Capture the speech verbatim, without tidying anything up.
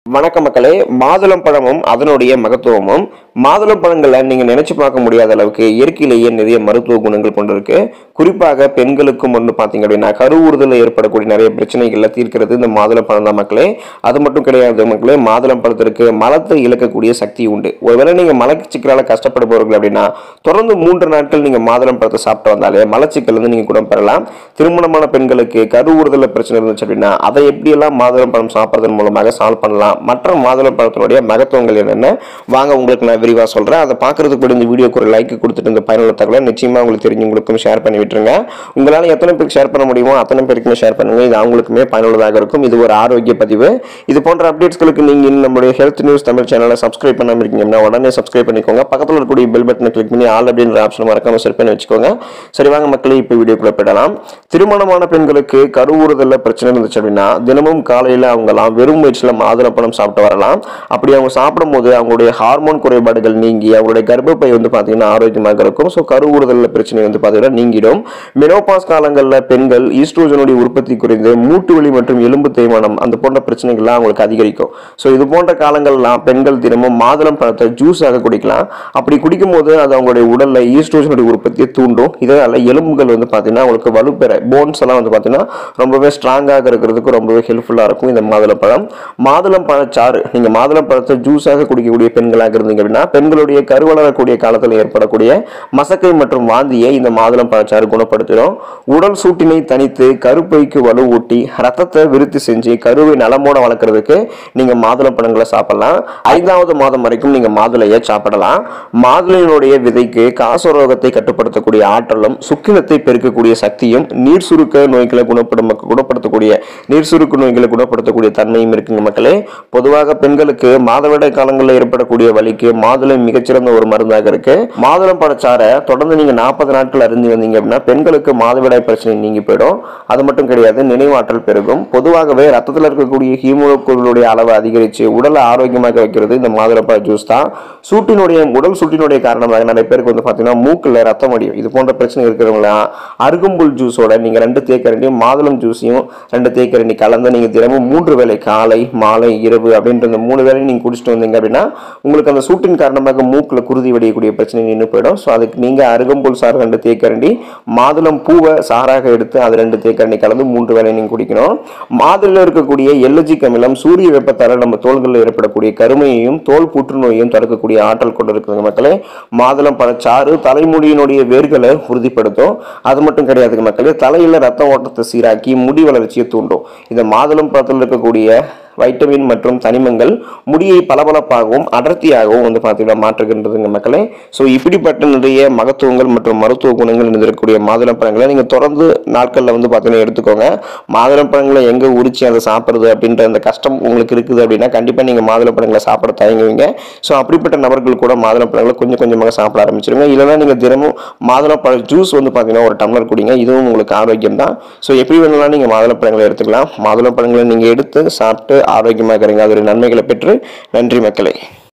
வணக்க மக்களே, மாதுளம் பழமும் அதனுடைய மகத்துவமும் மாதுளம் பழங்களை நீங்க நினைச்சு பார்க்க முடியாத அளவுக்கு இயற்கையிலேயே நிறைய மருத்துவ குணங்கள் கொண்டிருக்கு. குறிப்பாக பெண்களுக்கும் வந்து பாத்தீங்க அப்படின்னா கருவுறுதல ஏற்படக்கூடிய நிறைய பிரச்சனைகளை தீர்க்கிறது இந்த மாதுளம் பழம் தான் மக்களே. அது மட்டும் கிடையாது மக்களே, மாதுளம் பழத்திற்கு மலத்தை இழக்கக்கூடிய சக்தி உண்டு. ஒருவேளை நீங்க மலச்சிக்கலால கஷ்டப்படுபவர்கள் அப்படின்னா தொடர்ந்து மூன்று நாட்கள் நீங்க மாதுளம் பழத்தை சாப்பிட்டு வந்தாலே மலச்சிக்கல் வந்து நீங்க குணம் பெறலாம். திருமணமான பெண்களுக்கு கருவுறுதல பிரச்சனை இருந்துச்சு அப்படின்னா அதை எப்படியெல்லாம் மாதுளம் பழம் சாப்பிட்றதன் மூலமாக சால்வ் பண்ணலாம், மற்ற மாதுளம் பழத்தினுடைய மகத்துவங்கள் என்னென்ன வாங்க உங்களுக்கு நான் விரிவா சொல்றேன். அதை பார்க்கறதுக்கு கூட இந்த வீடியோக்கு ஒரு லைக் கொடுத்துட்டு இந்த பயனுள்ள தகவலை நிச்சயமா உங்களுக்கு தெரிஞ்சவங்களுக்கும் ஷேர் பண்ணி விட்டுருங்க. உங்களால எத்தனை பேருக்கு ஷேர் பண்ண முடியுமோ அத்தனை பேருக்குமே ஷேர் பண்ணுங்க. இது அவங்களுக்குமே பயனுள்ளதாக இருக்கும். இது ஒரு ஆரோக்கிய பதிவு. இது போன்ற அப்டேட்ஸ்களுக்கு நீங்க நம்மளுடைய ஹெல்த் நியூஸ் தமிழ் சேனலை சப்ஸ்கிரைப் பண்ணாம இருக்கீங்கன்னா உடனே சப்ஸ்கிரைப் பண்ணிக்கோங்க. பக்கத்தில் இருக்கக்கூடிய பெல் பட்டனை கிளிக் பண்ணி ஆல் அப்படின்ற ஆப்ஷன் மறக்காம செட் பண்ணி வச்சுக்கோங்க. சரி வாங்க மக்களே, இப்போ வீடியோக்குள்ள போயிடலாம். திருமணமான பெண்களுக்கு கருவுறுதல்ல பிரச்சனை இருந்துச்சு அப்படின்னா தினமும் காலையில அவங்கலாம் வெறும் வயிற்றுல மாதுளப்பழம் சாப்பிட்டு வரலாம். அப்படி அவங்க சாப்பிடும் போது அவங்களுடைய ஹார்மோன் குறைபாடுகள் நீங்கி அவங்களுடைய கர்ப்பப்பை வந்து பாத்தீங்கன்னா ஆரோக்கியமாக இருக்கும். ஸோ கருவுறுதல் பிரச்சனை வந்து பாத்தீங்கன்னா நீங்கிடும். மெனோபாஸ் காலங்களில் பெண்கள் ஈஸ்ட்ரோஜனுடைய உற்பத்தி குறைந்து மூட்டு வலி மற்றும் எலும்பு தேய்மானம் அந்த போன்ற பிரச்சனைகள்லாம் அவங்களுக்கு அதிகரிக்கும். ஸோ இது போன்ற காலங்கள்லாம் பெண்கள் தினமும் மாதுளம் பழத்தை ஜூஸாக குடிக்கலாம். அப்படி குடிக்கும் போது அது அவங்களுடைய உடல்ல ஈஸ்ட்ரோஜனுடைய உற்பத்தியை தூண்டும். இதனால எலும்புகள் வந்து பாத்தீங்கன்னா அவங்களுக்கு வலுப்பெற போன்ஸ் எல்லாம் வந்து பாத்தீங்கன்னா ரொம்பவே ஸ்ட்ராங்காக இருக்கிறதுக்கு ரொம்பவே ஹெல்ப்ஃபுல்லா இருக்கும் இந்த மாதுளம் பழம். மாதுளம் பழச்சாறு நீங்க மாதுளம் பழத்தை ஜூஸாக குடிக்கக்கூடிய பெண்களாக இருந்தீங்க அப்படின்னா பெண்களுடைய கருவளரக்கூடிய காலத்தில் ஏற்படக்கூடிய மசக்கை மற்றும் வாந்தியை இந்த மாதுளம் பழச்சாறு குணப்படுத்திடும். உடல் சூட்டினை தனித்து கருப்பைக்கு வலுவூட்டி ரத்தத்தை விருத்தி செஞ்சு கருவை நலமோட வளர்க்கறதுக்கு நீங்க மாதுளம் பழங்களை சாப்பிடலாம். ஐந்தாவது மாதம் வரைக்கும் நீங்க மாதுளையை சாப்பிடலாம். மாதுளையினுடைய விதைக்கு காசரோகத்தை கட்டுப்படுத்தக்கூடிய ஆற்றலும் சுக்கினத்தை பெருக்கக்கூடிய சக்தியும் நீர் சுருக்க நோய்களை குணப்படும் குணப்படுத்தக்கூடிய நீர் சுருக்கு நோய்களை குணப்படுத்தக்கூடிய தன்மையும் இருக்குங்க மக்களே. பொதுவாக பெண்களுக்கு மாதவிடாய் காலங்களில் ஏற்படக்கூடிய வலிக்கு மாதுளை மிகச்சிறந்த ஒரு மருந்தாக இருக்கு. மாதுளம் பழச்சாறை தொடர்ந்து நீங்க நாற்பது நாட்கள் அருந்தி வந்தீங்க அப்படின்னா பெண்களுக்கு மாதவிடாய் பிரச்சனை நீங்கி போயிடும். அது மட்டும் கிடையாது, நினைவாற்றல் பெருகும். பொதுவாகவே ரத்தத்தில் இருக்கக்கூடிய ஹீமோகுளோபினுடைய அளவை அதிகரித்து உடலை ஆரோக்கியமாக வைக்கிறது இந்த மாதுளம் பழ ஜூஸ் தான். சூட்டினுடைய உடல் சூட்டினுடைய காரணமாக நிறைய பேருக்கு வந்து பாத்தீங்கன்னா மூக்குல ரத்தம் அடியும். இது போன்ற பிரச்சனை இருக்கிறவங்களா அருகம்புல் ஜூஸோட நீங்க ரெண்டு தேக்கரண்டி மாதுளம் ஜூஸையும் ரெண்டு தேக்கரண்டி கலந்து நீங்க தினமும் மூன்று வேளை காலை மாலை இரவு அப்படின்ற இந்த மூணு வேளை நீங்க குடிச்சிட்டு வந்தீங்க அப்படின்னா உங்களுக்கு அந்த சூட்டின் காரணமாக மூக்குல குருதி வடியக்கூடிய பிரச்சனை நின்று போயிடும். ஸோ அதுக்கு நீங்க அருகம்புல் சாறு ரெண்டு தேக்கரண்டி மாதுளம் பூவை சாராக எடுத்து அது ரெண்டு தேக்கரண்டி கலந்து மூன்று வேளை நீங்க குடிக்கணும். மாதுளையில் இருக்கக்கூடிய எல்லர்ஜிக் அமிலம் சூரிய வெப்பத்தால நம்ம தோள்களில் ஏற்படக்கூடிய கருமையையும் தோல் புற்றுநோயையும் தடுக்கக்கூடிய ஆற்றல் கொண்டு இருக்குங்க மக்களே. மாதுளம் பழச்சாறு தலைமுடியினுடைய வேர்களை உறுதிப்படுத்தும். அது மட்டும் கிடையாதுங்க மக்களே, தலையில ரத்த ஓட்டத்தை சீராக்கி முடி வளர்ச்சியை தூண்டும். இந்த மாதுளம் பழத்தில் இருக்கக்கூடிய வைட்டமின் மற்றும் தனிமங்கள் முடியை பளபளப்பாகவும் அடர்த்தியாகவும் வந்து பார்த்தீங்கன்னா மாற்றுகின்றதுங்க மக்களே. ஸோ இப்படிப்பட்ட நிறைய மகத்துவங்கள் மற்றும் மருத்துவ குணங்கள் இருக்கக்கூடிய மாதுளம் பழங்களை நீங்கள் தொடர்ந்து நாட்களில் வந்து பார்த்தீங்கன்னா எடுத்துக்கோங்க. மாதுளம் பழங்களை எங்கே உரிச்சு அதை சாப்பிட்றது அப்படின்ற அந்த கஷ்டம் உங்களுக்கு இருக்குது அப்படின்னா கண்டிப்பாக நீங்கள் மாதுளம் பழங்களை சாப்பிட தயங்குவீங்க. ஸோ அப்படிப்பட்ட நபர்கள் கூட மாதுளம் பழங்களை கொஞ்சம் கொஞ்சமாக சாப்பிட ஆரம்பிச்சிருங்க. இல்லைன்னா நீங்கள் தினமும் மாதுளம் பழ ஜூஸ் வந்து பார்த்தீங்கன்னா ஒரு டம்ளர் குடிங்க. இதுவும் உங்களுக்கு ஆரோக்கியம் தான். ஸோ எப்படி வேணும்னாலும் நீங்கள் மாதுளம் பழங்களை எடுத்துக்கலாம். மாதுளம் பழங்களை நீங்கள் எடுத்து சாப்பிட்டு ஆரோக்கியமாக இருங்க. அதோட நன்மைகளை பெற்று நன்றி மக்களே.